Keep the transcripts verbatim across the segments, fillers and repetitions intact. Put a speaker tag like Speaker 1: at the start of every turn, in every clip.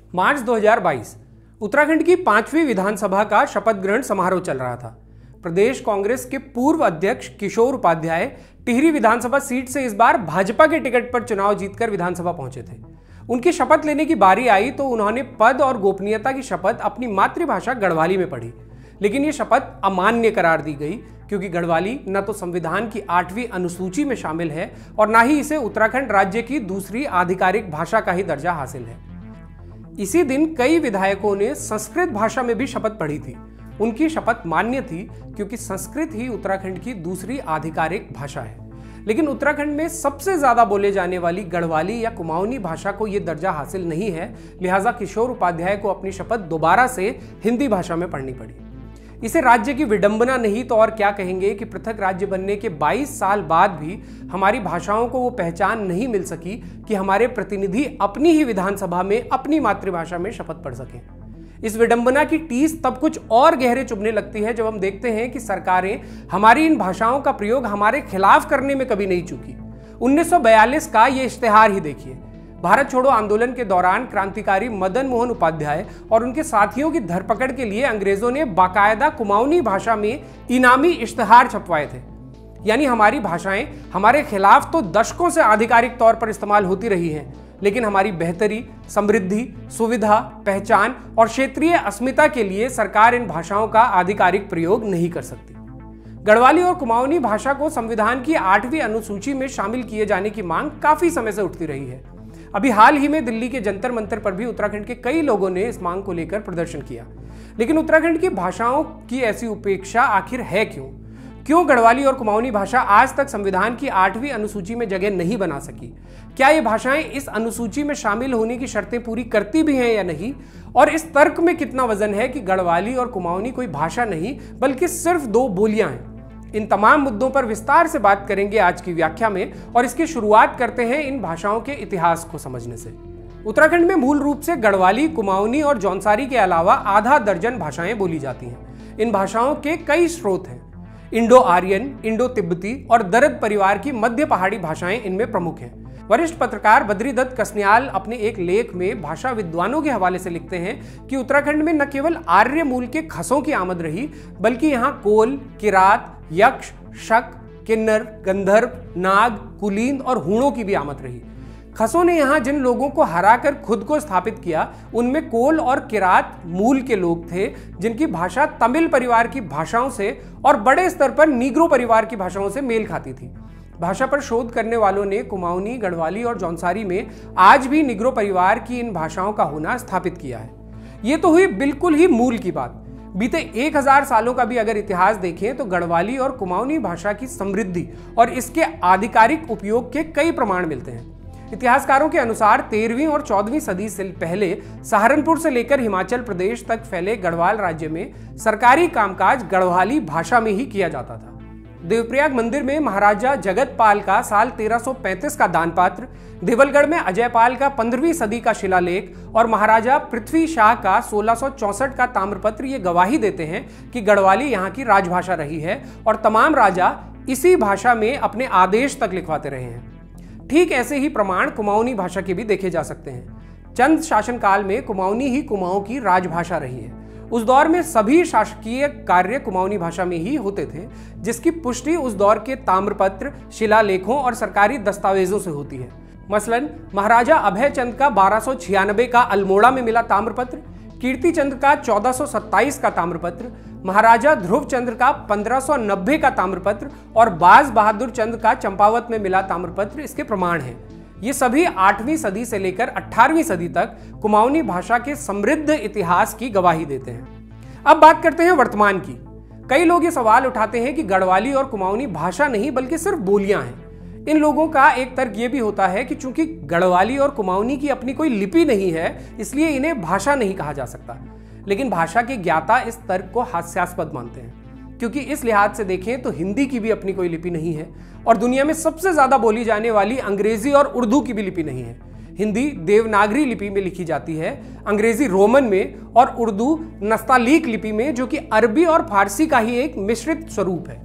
Speaker 1: मार्च दो हज़ार बाईस उत्तराखंड की पांचवी विधानसभा का शपथ ग्रहण समारोह चल रहा था। प्रदेश कांग्रेस के पूर्व अध्यक्ष किशोर उपाध्याय टिहरी विधानसभा सीट से इस बार भाजपा के टिकट पर चुनाव जीतकर विधानसभा पहुंचे थे। उनकी शपथ लेने की बारी आई तो उन्होंने पद और गोपनीयता की शपथ अपनी मातृभाषा गढ़वाली में पढ़ी, लेकिन ये शपथ अमान्य करार दी गई क्योंकि गढ़वाली न तो संविधान की आठवीं अनुसूची में शामिल है और न ही इसे उत्तराखंड राज्य की दूसरी आधिकारिक भाषा का ही दर्जा हासिल है। इसी दिन कई विधायकों ने संस्कृत भाषा में भी शपथ पढ़ी थी। उनकी शपथ मान्य थी क्योंकि संस्कृत ही उत्तराखंड की दूसरी आधिकारिक भाषा है, लेकिन उत्तराखंड में सबसे ज्यादा बोले जाने वाली गढ़वाली या कुमाऊनी भाषा को यह दर्जा हासिल नहीं है, लिहाजा किशोर उपाध्याय को अपनी शपथ दोबारा से हिंदी भाषा में पढ़नी पड़ी। इसे राज्य की विडंबना नहीं तो और क्या कहेंगे कि पृथक राज्य बनने के बाईस साल बाद भी हमारी भाषाओं को वो पहचान नहीं मिल सकी कि हमारे प्रतिनिधि अपनी ही विधानसभा में अपनी मातृभाषा में शपथ पढ़ सकें। इस विडंबना की टीस तब कुछ और गहरे चुभने लगती है जब हम देखते हैं कि सरकारें हमारी इन भाषाओं का प्रयोग हमारे खिलाफ करने में कभी नहीं चूकी। उन्नीस सौ बयालीस का ये इश्तेहार ही देखिए। भारत छोड़ो आंदोलन के दौरान क्रांतिकारी मदन मोहन उपाध्याय और उनके साथियों की धरपकड़ के लिए अंग्रेजों ने बाकायदा कुमाऊनी भाषा में इनामी इश्तेहार छपवाए थे। यानी हमारी भाषाएं हमारे खिलाफ तो दशकों से आधिकारिक तौर पर इस्तेमाल होती रही हैं, लेकिन हमारी बेहतरी, समृद्धि, सुविधा, पहचान और क्षेत्रीय अस्मिता के लिए सरकार इन भाषाओं का आधिकारिक प्रयोग नहीं कर सकती। गढ़वाली और कुमाऊनी भाषा को संविधान की आठवीं अनुसूची में शामिल किए जाने की मांग काफी समय से उठती रही है। अभी हाल ही में दिल्ली के जंतर मंतर पर भी उत्तराखंड के कई लोगों ने इस मांग को लेकर प्रदर्शन किया, लेकिन उत्तराखंड की भाषाओं की ऐसी उपेक्षा आखिर है क्यों? क्यों गढ़वाली और कुमाऊनी भाषा आज तक संविधान की आठवीं अनुसूची में जगह नहीं बना सकी? क्या ये भाषाएं इस अनुसूची में शामिल होने की शर्तें पूरी करती भी हैं या नहीं? और इस तर्क में कितना वजन है कि गढ़वाली और कुमाऊनी कोई भाषा नहीं बल्कि सिर्फ दो बोलियां हैं? इन तमाम मुद्दों पर विस्तार से बात करेंगे आज की व्याख्या में, और इसकी शुरुआत करते हैं इन भाषाओं के इतिहास को समझने से। उत्तराखंड में मूल रूप से गढ़वाली, कुमाऊनी और जौनसारी के अलावा आधा दर्जन भाषाएं बोली जाती हैं। इन भाषाओं के कई स्रोत हैं। इंडो आर्यन, इंडो तिब्बती और दरद परिवार की मध्य पहाड़ी भाषाएं इनमें प्रमुख हैं। वरिष्ठ पत्रकार बद्रीदत्त कसन्याल अपने एक लेख में भाषा विद्वानों के हवाले से लिखते हैं कि उत्तराखंड में न केवल आर्य मूल के खसों की आमद रही, बल्कि यहाँ कोल, किरात, यक्ष, शक, किन्नर, गंधर्व, नाग, कुलीन और हूणों की भी आमद रही। खसों ने यहाँ जिन लोगों को हराकर खुद को स्थापित किया, उनमें कोल और किरात मूल के लोग थे, जिनकी भाषा तमिल परिवार की भाषाओं से और बड़े स्तर पर नीग्रो परिवार की भाषाओं से मेल खाती थी। भाषा पर शोध करने वालों ने कुमाऊनी, गढ़वाली और जौनसारी में आज भी निग्रो परिवार की इन भाषाओं का होना स्थापित किया है। ये तो हुई बिल्कुल ही मूल की बात। बीते एक हजार सालों का भी अगर इतिहास देखें तो गढ़वाली और कुमाऊनी भाषा की समृद्धि और इसके आधिकारिक उपयोग के कई प्रमाण मिलते हैं। इतिहासकारों के अनुसार तेरहवीं और चौदहवीं सदी से पहले सहारनपुर से लेकर हिमाचल प्रदेश तक फैले गढ़वाल राज्य में सरकारी कामकाज गढ़वाली भाषा में ही किया जाता था। देवप्रयाग मंदिर में महाराजा जगतपाल का साल तेरह सौ पैंतीस का दानपात्र, देवलगढ़ में अजयपाल का पंद्रहवीं सदी का शिलालेख और महाराजा पृथ्वी शाह का सोलह सौ चौसठ का ताम्रपत्र ये गवाही देते हैं कि गढ़वाली यहाँ की राजभाषा रही है और तमाम राजा इसी भाषा में अपने आदेश तक लिखवाते रहे हैं। ठीक ऐसे ही प्रमाण कुमाऊनी भाषा के भी देखे जा सकते हैं। चंद शासनकाल में कुमाऊनी ही कुमाऊं की राजभाषा रही है। उस दौर में सभी शासकीय कार्य कुमाऊनी भाषा में ही होते थे, जिसकी पुष्टि उस दौर के ताम्रपत्र, शिलालेखों और सरकारी दस्तावेजों से होती है। मसलन महाराजा अभय चंद का बारह सौ छियानबे का अल्मोड़ा में मिला ताम्रपत्र, कीर्ति चंद का चौदह सौ सत्ताईस का ताम्रपत्र, महाराजा ध्रुव चंद्र का पंद्रह सौ नब्बे का ताम्रपत्र और बाज बहादुर चंद का चंपावत में मिला ताम्रपत्र इसके प्रमाण हैं। ये सभी आठवीं सदी से लेकर अठारहवीं सदी तक कुमाऊनी भाषा के समृद्ध इतिहास की गवाही देते हैं। अब बात करते हैं वर्तमान की। कई लोग ये सवाल उठाते हैं कि गढ़वाली और कुमाऊनी भाषा नहीं बल्कि सिर्फ बोलियां हैं। इन लोगों का एक तर्क ये भी होता है कि चूंकि गढ़वाली और कुमाऊनी की अपनी कोई लिपि नहीं है, इसलिए इन्हें भाषा नहीं कहा जा सकता। लेकिन भाषा के ज्ञाता इस तर्क को हास्यास्पद मानते हैं, क्योंकि इस लिहाज से देखें तो हिंदी की भी अपनी कोई लिपि नहीं है और दुनिया में सबसे ज्यादा बोली जाने वाली अंग्रेजी और उर्दू की भी लिपि नहीं है। हिंदी देवनागरी लिपि में लिखी जाती है, अंग्रेजी रोमन में और उर्दू नस्तालीक लिपि में, जो कि अरबी और फारसी का ही एक मिश्रित स्वरूप है।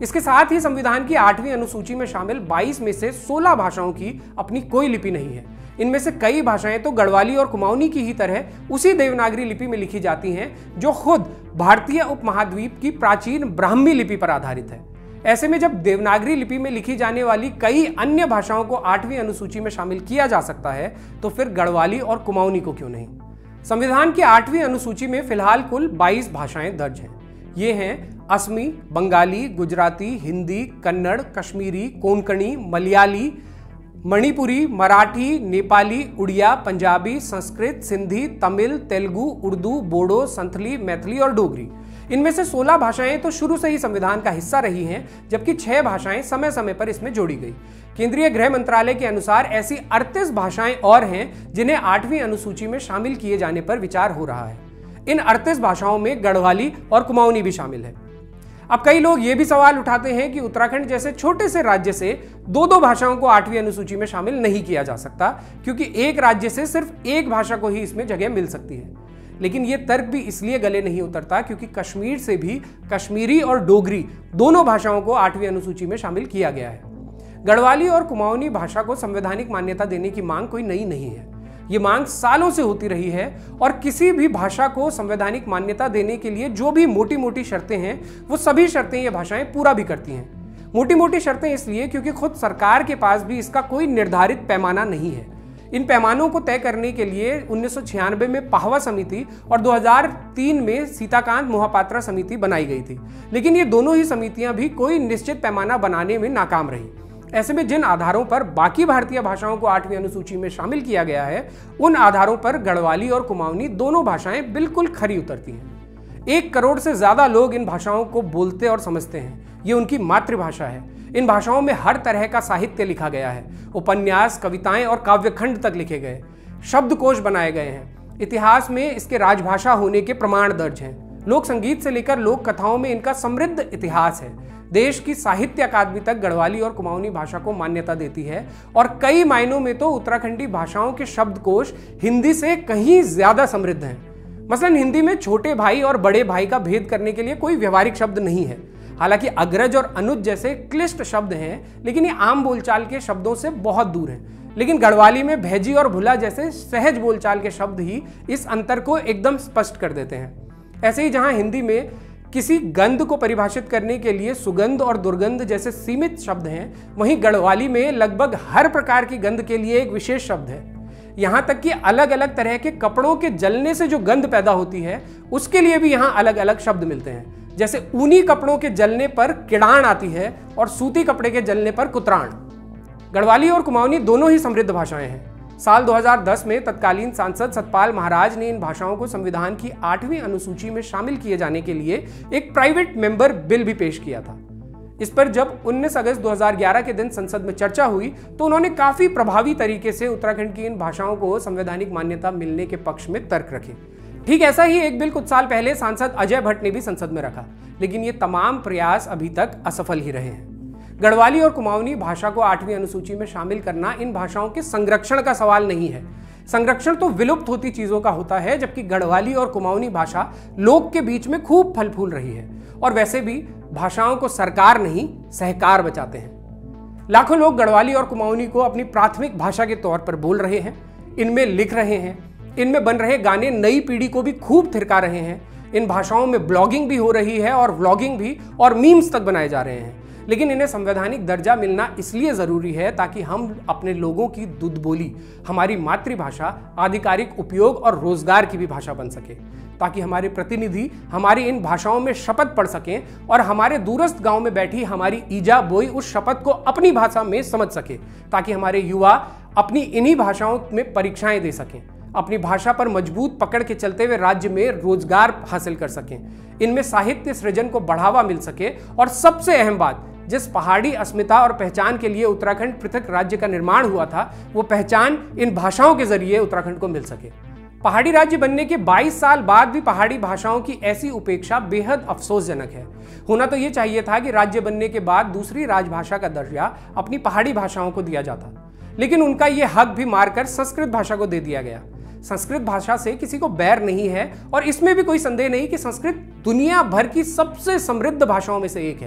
Speaker 1: इसके साथ ही संविधान की आठवीं अनुसूची में शामिल बाईस में से सोलह भाषाओं की अपनी कोई लिपि नहीं है। इनमें से कई भाषाएं तो गढ़वाली और कुमाऊनी की ही तरह उसी देवनागरी लिपि में लिखी जाती हैं जो खुद भारतीय उपमहाद्वीप की प्राचीन ब्राह्मी लिपि पर आधारित है। ऐसे में जब देवनागरी लिपि में लिखी जाने वाली कई अन्य भाषाओं को आठवीं अनुसूची में शामिल किया जा सकता है तो फिर गढ़वाली और कुमाऊनी को क्यों नहीं। संविधान की आठवीं अनुसूची में फिलहाल कुल बाईस भाषाएं दर्ज हैं। ये हैं असमी, बंगाली, गुजराती, हिंदी, कन्नड़, कश्मीरी, कोंकणी, मलयाली, मणिपुरी, मराठी, नेपाली, उड़िया, पंजाबी, संस्कृत, सिंधी, तमिल, तेलुगु, उर्दू, बोडो, संथली, मैथिली और डोगरी। इनमें से सोलह भाषाएं तो शुरू से ही संविधान का हिस्सा रही हैं, जबकि छह भाषाएं समय समय पर इसमें जोड़ी गई। केंद्रीय गृह मंत्रालय के अनुसार ऐसी अड़तीस भाषाएं और हैं जिन्हें आठवीं अनुसूची में शामिल किए जाने पर विचार हो रहा है। इन अड़तीस भाषाओं में गढ़वाली और कुमाऊनी भी शामिल है। अब कई लोग ये भी सवाल उठाते हैं कि उत्तराखंड जैसे छोटे से राज्य से दो दो भाषाओं को आठवीं अनुसूची में शामिल नहीं किया जा सकता, क्योंकि एक राज्य से सिर्फ एक भाषा को ही इसमें जगह मिल सकती है। लेकिन यह तर्क भी इसलिए गले नहीं उतरता क्योंकि कश्मीर से भी कश्मीरी और डोगरी दोनों भाषाओं को आठवीं अनुसूची में शामिल किया गया है। गढ़वाली और कुमाऊनी भाषा को संवैधानिक मान्यता देने की मांग कोई नई नहीं है। ये मांग सालों से होती रही है और किसी भी भाषा को संवैधानिक मान्यता देने के लिए जो भी मोटी मोटी शर्तें हैं वो सभी शर्तें ये भाषाएं पूरा भी करती हैं। मोटी मोटी शर्तें इसलिए क्योंकि खुद सरकार के पास भी इसका कोई निर्धारित पैमाना नहीं है। इन पैमानों को तय करने के लिए उन्नीस सौ छियानवे में पाहवा समिति और दो हज़ार तीन में सीताकांत मोहापात्रा समिति बनाई गई थी, लेकिन ये दोनों ही समितियां भी कोई निश्चित पैमाना बनाने में नाकाम रही। ऐसे में जिन आधारों पर बाकी भारतीय भाषाओं को आठवीं अनुसूची में शामिल किया गया है, उन आधारों पर गढ़वाली और कुमाऊनी दोनों भाषाएं बिल्कुल खरी उतरती हैं। एक करोड़ से ज्यादा लोग इन भाषाओं को बोलते और समझते हैं। ये उनकी मातृभाषा है। इन भाषाओं में हर तरह का साहित्य लिखा गया है। उपन्यास, कविताएं और काव्यखंड तक लिखे गए, शब्दकोश बनाए गए हैं। इतिहास में इसके राजभाषा होने के प्रमाण दर्ज हैं। लोक संगीत से लेकर लोक कथाओं में इनका समृद्ध इतिहास है। देश की साहित्य अकादमी तक गढ़वाली और कुमाऊनी भाषा को मान्यता देती है और कई मायनों में तो उत्तराखंडी भाषाओं के शब्दकोश हिंदी से कहीं ज्यादा समृद्ध हैं। मसलन हिंदी में छोटे भाई और बड़े भाई का भेद करने के लिए कोई व्यवहारिक शब्द नहीं है। हालांकि अग्रज और अनुज जैसे क्लिष्ट शब्द हैं, लेकिन ये आम बोलचाल के शब्दों से बहुत दूर हैं। लेकिन गढ़वाली में भैजी और भुला जैसे सहज बोलचाल के शब्द ही इस अंतर को एकदम स्पष्ट कर देते हैं। ऐसे ही जहां हिंदी में किसी गंध को परिभाषित करने के लिए सुगंध और दुर्गंध जैसे सीमित शब्द हैं, वहीं गढ़वाली में लगभग हर प्रकार की गंध के लिए एक विशेष शब्द है। यहां तक कि अलग अलग तरह के कपड़ों के जलने से जो गंध पैदा होती है, उसके लिए भी यहां अलग अलग शब्द मिलते हैं। जैसे ऊनी कपड़ों के जलने पर किड़ाण आती है और सूती कपड़े के जलने पर कुतराण। गढ़वाली और कुमाऊनी दोनों ही समृद्ध भाषाएं हैं। साल दो हज़ार दस में तत्कालीन सांसद सतपाल महाराज ने इन भाषाओं को संविधान की आठवीं अनुसूची में शामिल किए जाने के लिए एक प्राइवेट मेंबर बिल भी पेश किया था। इस पर जब उन्नीस अगस्त दो हज़ार ग्यारह के दिन संसद में चर्चा हुई तो उन्होंने काफी प्रभावी तरीके से उत्तराखंड की इन भाषाओं को संवैधानिक मान्यता मिलने के पक्ष में तर्क रखे। ठीक ऐसा ही एक बिल कुछ साल पहले सांसद अजय भट्ट ने भी संसद में रखा, लेकिन ये तमाम प्रयास अभी तक असफल ही रहे हैं। गढ़वाली और कुमाऊनी भाषा को आठवीं अनुसूची में शामिल करना इन भाषाओं के संरक्षण का सवाल नहीं है। संरक्षण तो विलुप्त होती चीजों का होता है, जबकि गढ़वाली और कुमाऊनी भाषा लोक के बीच में खूब फल फूल रही है। और वैसे भी भाषाओं को सरकार नहीं, सहकार बचाते हैं। लाखों लोग गढ़वाली और कुमाऊनी को अपनी प्राथमिक भाषा के तौर पर बोल रहे हैं, इनमें लिख रहे हैं। इनमें बन रहे गाने नई पीढ़ी को भी खूब थिरका रहे हैं। इन भाषाओं में ब्लॉगिंग भी हो रही है और व्लॉगिंग भी, और मीम्स तक बनाए जा रहे हैं। लेकिन इन्हें संवैधानिक दर्जा मिलना इसलिए जरूरी है ताकि हम अपने लोगों की दुध बोली, हमारी मातृभाषा, आधिकारिक उपयोग और रोजगार की भी भाषा बन सके, ताकि हमारे प्रतिनिधि हमारी इन भाषाओं में शपथ पढ़ सकें और हमारे दूरस्थ गांव में बैठी हमारी ईजा बोई उस शपथ को अपनी भाषा में समझ सके, ताकि हमारे युवा अपनी इन्हीं भाषाओं में परीक्षाएं दे सकें, अपनी भाषा पर मजबूत पकड़ के चलते हुए राज्य में रोजगार हासिल कर सकें, इनमें साहित्य सृजन को बढ़ावा मिल सके और सबसे अहम बात, जिस पहाड़ी अस्मिता और पहचान के लिए उत्तराखंड पृथक राज्य का निर्माण हुआ था, वो पहचान इन भाषाओं के जरिए उत्तराखंड को मिल सके। पहाड़ी राज्य बनने के बाईस साल बाद भी पहाड़ी भाषाओं की ऐसी उपेक्षा बेहद अफसोसजनक है। होना तो ये चाहिए था कि राज्य बनने के बाद दूसरी राजभाषा का दर्जा अपनी पहाड़ी भाषाओं को दिया जाता, लेकिन उनका यह हक भी मारकर संस्कृत भाषा को दे दिया गया। संस्कृत भाषा से किसी को बैर नहीं है और इसमें भी कोई संदेह नहीं कि संस्कृत दुनिया भर की सबसे समृद्ध भाषाओं में से एक है,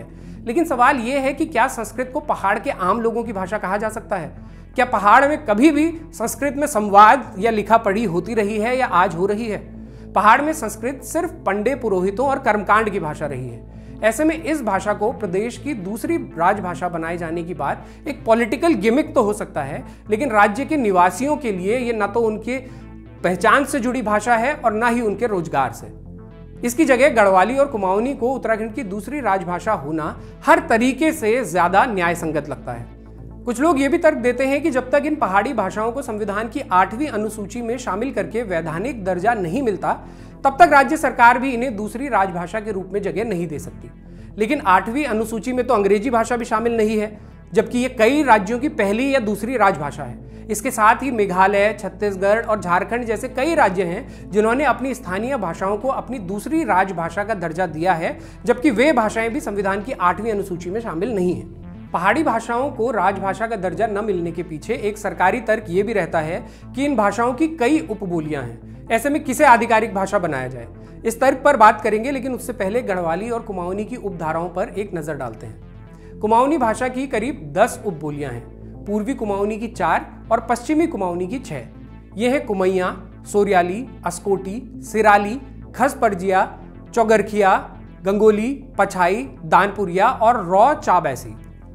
Speaker 1: लेकिन सवाल यह है कि क्या संस्कृत को पहाड़ के आम लोगों की भाषा कहा जा सकता है? क्या पहाड़ में कभी भी संस्कृत में संवाद या लिखा पढ़ी होती रही है या आज हो रही है? पहाड़ में संस्कृत सिर्फ पंडे पुरोहितों और कर्मकांड की भाषा रही है। ऐसे में इस भाषा को प्रदेश की दूसरी राजभाषा बनाए जाने की बात एक पॉलिटिकल गिमिक तो हो सकता है, लेकिन राज्य के निवासियों के लिए यह न तो उनके पहचान से जुड़ी भाषा है और न ही उनके रोजगार से। इसकी जगह गढ़वाली और कुमाऊनी को उत्तराखंड की दूसरी राजभाषा होना हर तरीके से ज्यादा न्याय संगत लगता है। कुछ लोग ये भी तर्क देते हैं कि जब तक इन पहाड़ी भाषाओं को संविधान की आठवीं अनुसूची में शामिल करके वैधानिक दर्जा नहीं मिलता, तब तक राज्य सरकार भी इन्हें दूसरी राजभाषा के रूप में जगह नहीं दे सकती। लेकिन आठवीं अनुसूची में तो अंग्रेजी भाषा भी शामिल नहीं है, जबकि ये कई राज्यों की पहली या दूसरी राजभाषा है। इसके साथ ही मेघालय, छत्तीसगढ़ और झारखंड जैसे कई राज्य हैं जिन्होंने अपनी स्थानीय भाषाओं को अपनी दूसरी राजभाषा का दर्जा दिया है, जबकि वे भाषाएं भी संविधान की आठवीं अनुसूची में शामिल नहीं है। पहाड़ी भाषाओं को राजभाषा का दर्जा न मिलने के पीछे एक सरकारी तर्क ये भी रहता है कि इन भाषाओं की कई उपबोलियां हैं। ऐसे में किसे आधिकारिक भाषा बनाया जाए, इस तर्क पर बात करेंगे, लेकिन उससे पहले गढ़वाली और कुमाऊनी की उपधाराओं पर एक नजर डालते हैं। कुमाऊनी भाषा की करीब दस उपबोलियां हैं। पूर्वी कुमाऊनी की चार और पश्चिमी कुमाऊनी की छह। ये है कुमैया, सोरियाली, अस्कोटी, सिराली, खसपरजिया, चौगरखिया, गंगोली, पछाई, दानपुरिया और रौ चाबैसी।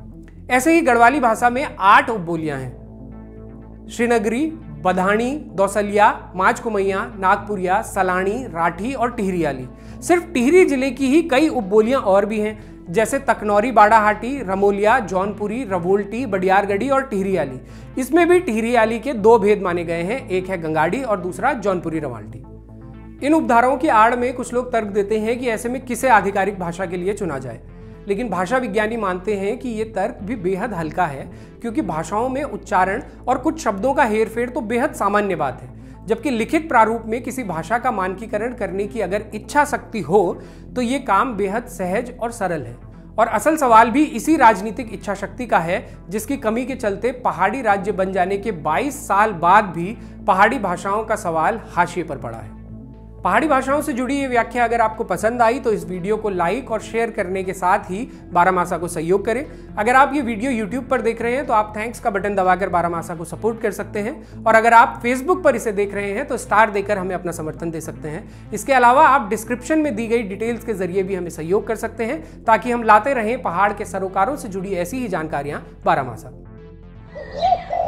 Speaker 1: ऐसे ही गढ़वाली भाषा में आठ उपबोलियां हैं। श्रीनगरी, बधानी, दौसलिया, माचकुमैया, नागपुरिया, सलानी, राठी और टिहरियाली। सिर्फ टिहरी जिले की ही कई उपबोलियां और भी हैं, जैसे तकनौरी, बाड़ाहाटी, रमोलिया, जौनपुरी, रवोल्टी, बडियारगढ़ी और टिहरियाली। इसमें भी टिहरियाली के दो भेद माने गए हैं, एक है गंगाड़ी और दूसरा जौनपुरी रवाल्टी। इन उपधाराओं की आड़ में कुछ लोग तर्क देते हैं कि ऐसे में किसे आधिकारिक भाषा के लिए चुना जाए, लेकिन भाषा विज्ञानी मानते हैं कि यह तर्क भी बेहद हल्का है, क्योंकि भाषाओं में उच्चारण और कुछ शब्दों का हेरफेर तो बेहद सामान्य बात है, जबकि लिखित प्रारूप में किसी भाषा का मानकीकरण करने की अगर इच्छा शक्ति हो तो ये काम बेहद सहज और सरल है। और असल सवाल भी इसी राजनीतिक इच्छा शक्ति का है, जिसकी कमी के चलते पहाड़ी राज्य बन जाने के बाईस साल बाद भी पहाड़ी भाषाओं का सवाल हाशिए पर पड़ा है। पहाड़ी भाषाओं से जुड़ी ये व्याख्या अगर आपको पसंद आई तो इस वीडियो को लाइक और शेयर करने के साथ ही बारामासा को सहयोग करें। अगर आप ये वीडियो यूट्यूब पर देख रहे हैं तो आप थैंक्स का बटन दबाकर बारामासा को सपोर्ट कर सकते हैं, और अगर आप फेसबुक पर इसे देख रहे हैं तो स्टार देकर हमें अपना समर्थन दे सकते हैं। इसके अलावा आप डिस्क्रिप्शन में दी गई डिटेल्स के जरिए भी हमें सहयोग कर सकते हैं, ताकि हम लाते रहें पहाड़ के सरोकारों से जुड़ी ऐसी ही जानकारियां बारामासा।